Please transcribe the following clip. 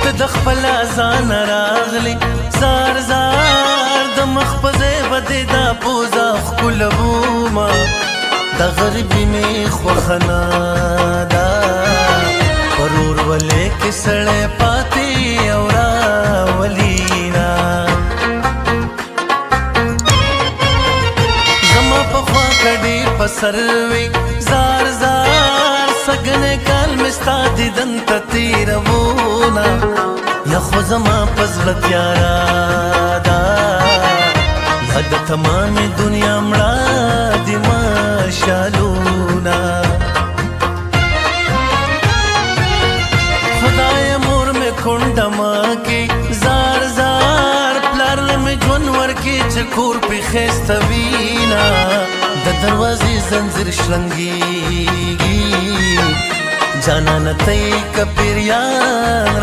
ته د خپل ځان راغلی زار زار د مخ په ځای بدې دا پوزه ښکلومه د غریبي مې خوښه نه ده پر ورولې کې سړی پاتې او راولينا زما په خوا کډې په سر وي زار زار سګنې کال مې ستا دیدن ته تېروونه یا خو زما په زړه تیاره ده یا د تمامې دنیا مړه د مشالونه خدای مور مې کونډه ما کې زار زار پلار مې ژوند ورکې چې کور پې ښایسته وینا د دروازې زنځیر شرنګېږي جانانه ته یې که پیریان